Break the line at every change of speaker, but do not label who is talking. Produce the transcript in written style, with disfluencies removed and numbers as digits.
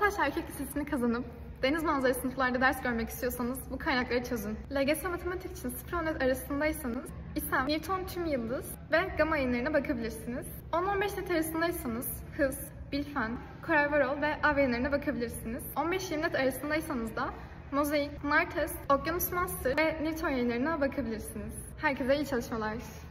Boğaziçi Erkek Lisesi'ni kazanıp deniz manzaralı sınıflarda ders görmek istiyorsanız bu kaynakları çözün. LGS Matematik için 0-10 arasındaysanız İSEM, Newton Tüm Yıldız ve Gama yayınlarına bakabilirsiniz. 10-15 net arasındaysanız Hız, Bilfen, Koray Varol ve Av yayınlarına bakabilirsiniz. 15-20 net arasındaysanız da Mozaik, Nartest, Okyanus Master ve Newton yayınlarına bakabilirsiniz. Herkese iyi çalışmalar.